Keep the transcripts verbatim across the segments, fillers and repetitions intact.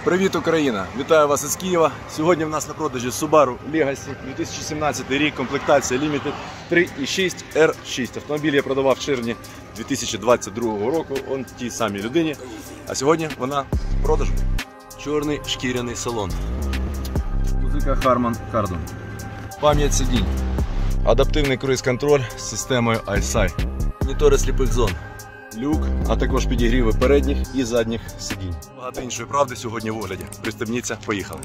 Привіт, Україна! Вітаю вас із Києва. Сьогодні в нас на продажі Subaru Legacy дві тисячі сімнадцятий рік, комплектація Limited три і шість ар шість. Автомобіль я продавав в червні дві тисячі двадцять другого року, он тій самій людині. А сьогодні вона в продажу. Чорний шкіряний салон. Музика Harman Kardon. Пам'ять сидінь. Адаптивний круїз-контроль з системою ай-сай. Монітори сліпих зон. Люк, а також підігріви передніх і задніх сидінь. Багато іншої правди сьогодні в огляді. Пристебніться, поїхали.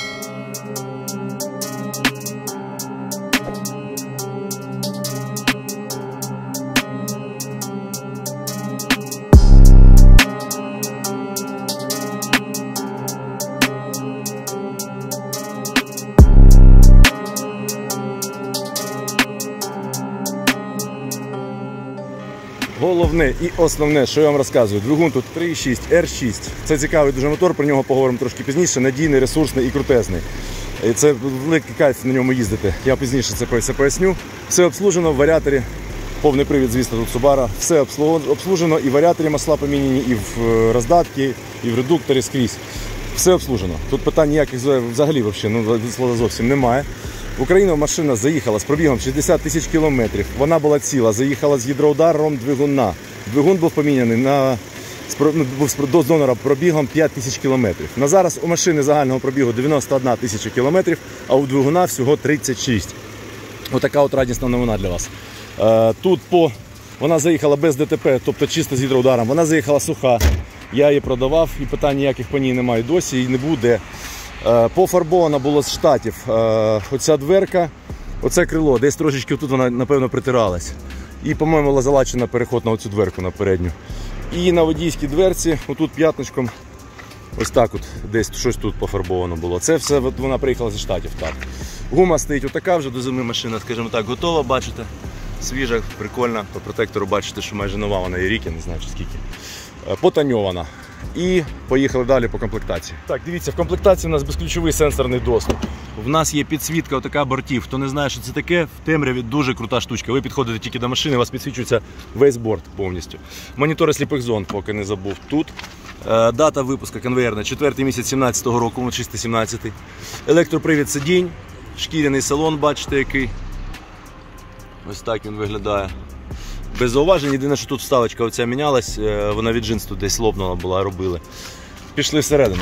Головне і основне, що я вам розказую, двигун тут три і шість ар шість. Це цікавий дуже мотор, про нього поговоримо трошки пізніше. Надійний, ресурсний і крутезний. І це великий кайф на ньому їздити. Я пізніше це все поясню. Все обслужено в варіаторі, повний привід, звісно, тут Subaru. Все обслужено, і в варіаторі масла поміняні, і в роздатки, і в редукторі скрізь. Все обслужено. Тут питань ніяких взагалі ну, зовсім немає. В Україну машина заїхала з пробігом шістдесят тисяч кілометрів. Вона була ціла, заїхала з гідроударом двигуна. Двигун був поміняний на до донора пробігом п'ять тисяч кілометрів. На зараз у машини загального пробігу дев'яносто одна тисяча кілометрів, а у двигуна всього тридцять шість. Отака от радісна новина для вас. Тут по... вона заїхала без ДТП, тобто чисто з гідроударом. Вона заїхала суха. Я її продавав і питань ніяких по ній немає досі і не буде. Пофарбована було з штатів оця дверка, оце крило, десь трошечки тут вона, напевно, притиралась. І, по-моєму, була залачена переход на оцю дверку на передню. І на водійській дверці, отут п'ятничком, ось так от, десь щось тут пофарбовано було. Це все вона приїхала зі штатів. Так. Гума стоїть отака вже, до зими машина, скажімо так, готова, бачите. Свіжа, прикольна, по протектору бачите, що майже нова, вона є рік, я не знаю чи скільки. Потоньована. І поїхали далі по комплектації. Так, дивіться, в комплектації у нас безключовий сенсорний доступ. В нас є підсвітка отака бортів. Хто не знає, що це таке, в темряві дуже крута штучка. Ви підходите тільки до машини, у вас підсвічується весь борт повністю. Монітори сліпих зон, поки не забув, тут. Е, дата випуску конвейерна, четвертий місяць сімнадцятого року, чистий сімнадцятий. Електропривід сидінь, шкіряний салон, бачите який. Ось так він виглядає. Без зауважень, єдине, що тут вставочка оця мінялась, вона від джинсу десь лопнула була, робили. Пішли всередину.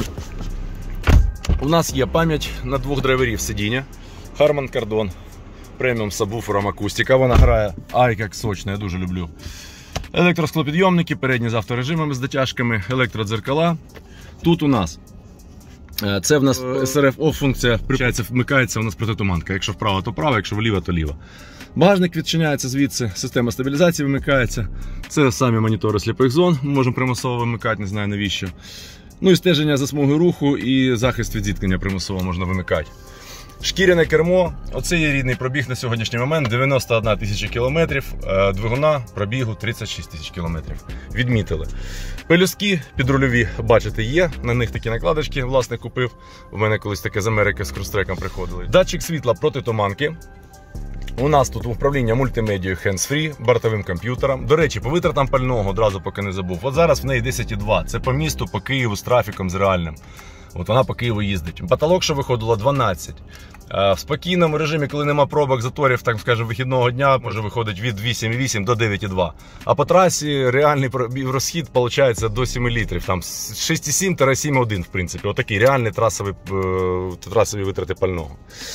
У нас є пам'ять на двох драйверів сидіння. Harman Kardon, преміум з сабвуфером акустика, вона грає, ай, як сочно, я дуже люблю. Електросклопідйомники, передні з авторежимами, з дотяжками, електродзеркала. Тут у нас, це в нас ес ар еф оф функція, вмикається у нас протитуманка, якщо вправо, то право, якщо вліво, то ліво. Багажник відчиняється звідси, система стабілізації вимикається. Це самі монітори сліпих зон, ми можемо примусово вимикати, не знаю навіщо. Ну і стеження за смугою руху і захист від зіткнення примусово можна вимикати. Шкіряне кермо, оце є рідний пробіг на сьогоднішній момент, дев'яносто одна тисяча кілометрів, двигуна пробігу тридцять шість тисяч кілометрів. Відмітили. Пелюстки підрульові, бачите, є, на них такі накладочки, власник купив. У мене колись таке з Америки з кростреком приходили. Датчик світла проти туманки. У нас тут управління мультимедією hands-free, бортовим комп'ютером. До речі, по витратам пального, одразу поки не забув. От зараз в неї десять і два. Це по місту, по Києву з трафіком, з реальним. От вона по Києву їздить. Потолок, що виходило, дванадцять. В спокійному режимі, коли нема пробок, заторів, так скажемо, вихідного дня, може виходить від вісім і вісім до дев'ять і два. А по трасі реальний розхід виходить до семи літрів. Там шість і сім - сім і один, в принципі. Отакий реальний трасовий, трасові витрати пального.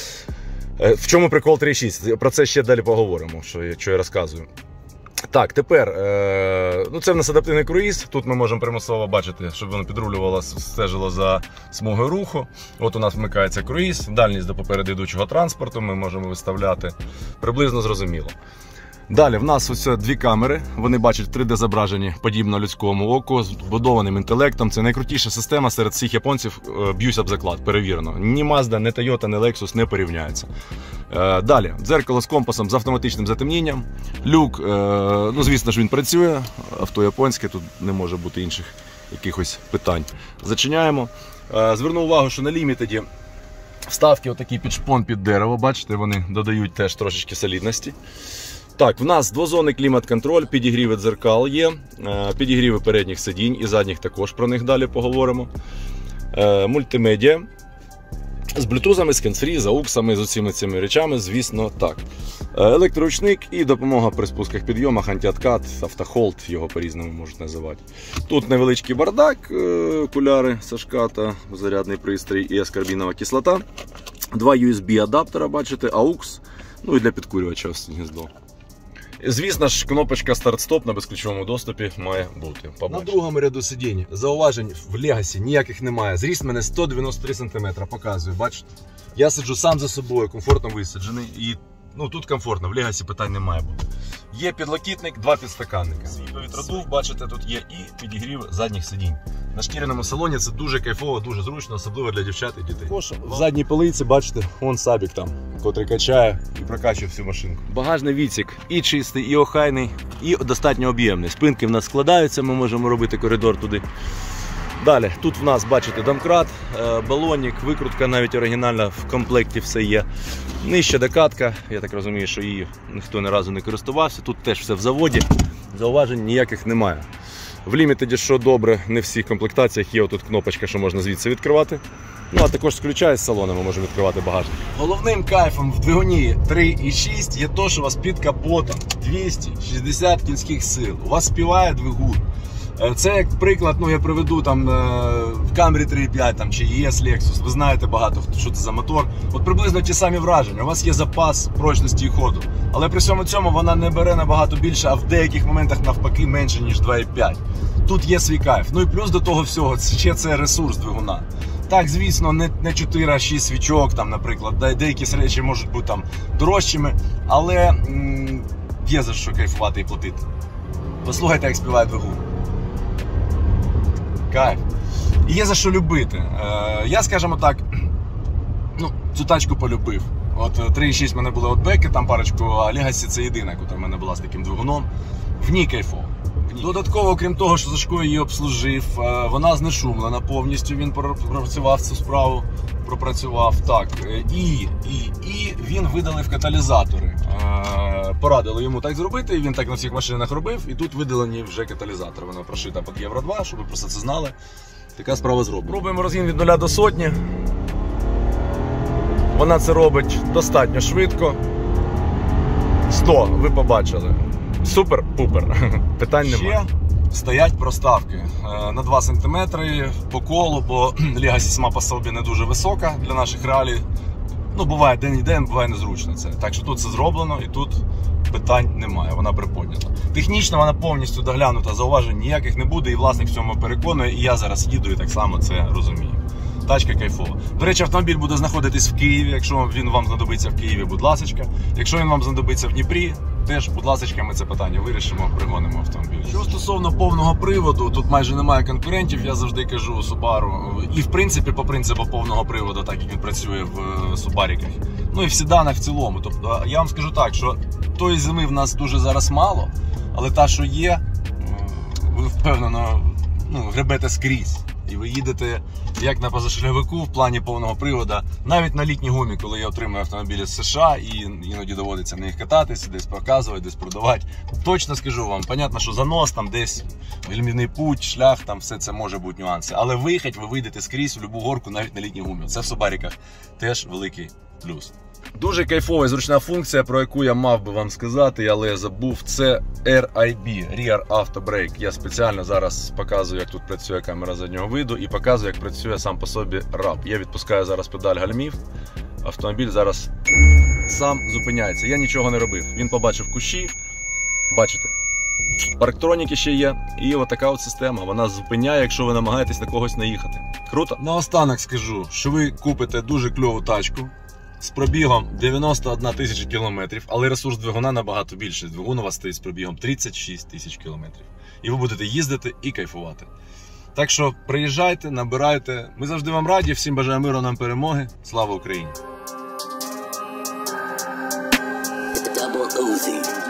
В чому прикол три і шість? Про це ще далі поговоримо, що, що я розказую. Так, тепер, ну це в нас адаптивний круїз, тут ми можемо примусово бачити, щоб воно підрулювало, стежило за смугою руху. От у нас вмикається круїз, дальність до попереду йдучого транспорту ми можемо виставляти, приблизно зрозуміло. Далі в нас ось дві камери, вони бачать три де зображені, подібно людському оку, з вбудованим інтелектом. Це найкрутіша система серед всіх японців, б'юсь об заклад, перевірено. Ні Mazda, ні Toyota, ні Lexus не порівняються. Далі, дзеркало з компасом з автоматичним затемнінням. Люк, ну звісно ж він працює, авто японське, тут не може бути інших якихось питань. Зачиняємо. Зверну увагу, що на Limited вставки отакі під шпон, під дерево, бачите, вони додають теж трошечки солідності. Так, в нас двозонний клімат-контроль, підігріви дзеркал є, підігріви передніх сидінь і задніх також, про них далі поговоримо. Е, мультимедіа. З блютузами, з кенсфрі, з ауксами, з усіми цими речами, звісно, так. Електроручник і допомога при спусках, підйомах, антиоткат, автохолд, його по-різному можуть називати. Тут невеличкий бардак, окуляри Сашката, зарядний пристрій і аскорбінова кислота. Два ю ес бі адаптера, бачите, аукс, ну і для підкурювача гніздо. Звісно ж, кнопочка старт-стоп на безключовому доступі має бути. Побачимо. На другому ряду сидінь зауважень в Legacy ніяких немає. Зріст мене сто дев'яносто три сантиметри, показую, бачите? Я сиджу сам за собою, комфортно висаджений і ну, тут комфортно, в Legacy питань не має бути. Є підлокітник, два підстаканника. Свій повітродув, бачите, тут є і підігрів задніх сидінь. На шкіряному салоні це дуже кайфово, дуже зручно, особливо для дівчат і дітей. В задній полиці, бачите, вон сабік там, котрий качає і прокачує всю машинку. Багажний відсік і чистий, і охайний, і достатньо об'ємний. Спинки в нас складаються, ми можемо робити коридор туди. Далі, тут в нас, бачите, домкрат, балонник, викрутка навіть оригінальна, в комплекті все є. Нижча докатка, я так розумію, що її ніхто ні разу не користувався. Тут теж все в заводі, зауважень ніяких немає. В Limited, що добре, не в всіх комплектаціях є отут кнопочка, що можна звідси відкривати. Ну, а також з ключа із салону ми можемо відкривати багажник. Головним кайфом в двигуні три і шість є те, що у вас під капотом двісті шістдесят кінських сил. У вас співає двигун. Це як приклад, ну я приведу там в Camry три і п'ять там, чи і ес Lexus, ви знаєте багато, що це за мотор. От приблизно ті самі враження, у вас є запас прочності і ходу. Але при всьому цьому вона не бере набагато більше, а в деяких моментах навпаки менше, ніж два і п'ять. Тут є свій кайф. Ну і плюс до того всього, ще це ресурс двигуна. Так, звісно, не, не чотири а шість свічок, там, наприклад, деякі речі можуть бути там дорожчими, але м є за що кайфувати і платити. Послухайте, як співає двигун. Кайф. І є за що любити. Е, я, скажімо так, ну, цю тачку полюбив. От три і шість в мене були Outback, там парочку, а Legacy це єдина, яка в мене була з таким двигуном. В ній кайфово. Додатково, крім того, що Сашко її обслужив, вона знешумлена повністю, він пропрацював цю справу, пропрацював, так. І, і, і він видалив каталізатори. Порадили йому так зробити, і він так на всіх машинах робив, і тут видалені вже каталізатори. Вона прошита під Євро два, щоб ви просто це знали. Така справа зроблена. Пробуємо розгін від нуля до сотні. Вона це робить достатньо швидко. сто, ви побачили. Супер-пупер. Питань немає. Ще стоять проставки на два сантиметри по колу, бо Legacy сама по собі не дуже висока для наших реалій. Ну, буває день-день, буває незручно це. Так що тут це зроблено і тут питань немає, вона приподнята. Технічно вона повністю доглянута, зауважень ніяких не буде, і власник в цьому переконує, і я зараз їду і так само це розумію. Тачка кайфова. До речі, автомобіль буде знаходитись в Києві, якщо він вам знадобиться в Києві, будь ласочка. Якщо він вам знадобиться в Дніпрі, теж, будь ласочка, ми це питання вирішимо, пригонимо автомобіль. Що стосовно повного приводу, тут майже немає конкурентів, я завжди кажу у Subaru. І в принципі, по принципу повного приводу, так як він працює в Subarikах. Ну і в седанах в цілому. Тобто, я вам скажу так, що тої зими в нас дуже зараз мало, але та, що є, ви впевнено, ну, гребете скрізь. І ви їдете як на позашляховику в плані повного приводу, навіть на літній гумі, коли я отримую автомобілі з США і іноді доводиться на них кататися, десь показувати, десь продавати. Точно скажу вам, понятно, що занос, там десь гальмівний путь, шлях, там все це може бути нюанси. Але виїхати ви вийдете скрізь в будь-яку горку, навіть на літній гумі. Це в Subarikах теж великий плюс. Дуже кайфова і зручна функція, про яку я мав би вам сказати, але я забув, це ар ай бі, Rear Auto Brake. Я спеціально зараз показую, як тут працює камера заднього виду і показую, як працює сам по собі раб. Я відпускаю зараз педаль гальмів, автомобіль зараз сам зупиняється. Я нічого не робив. Він побачив кущі, бачите, парктроніки ще є, і отака от система. Вона зупиняє, якщо ви намагаєтесь на когось наїхати. Круто? Наостанок скажу, що ви купите дуже кльову тачку з пробігом дев'яносто одна тисяча кілометрів, але ресурс двигуна набагато більший. Двигун у вас стоїть з пробігом тридцять шість тисяч кілометрів. І ви будете їздити і кайфувати. Так що приїжджайте, набирайте. Ми завжди вам раді, всім бажаємо миру, нам перемоги. Слава Україні! Double Uzi.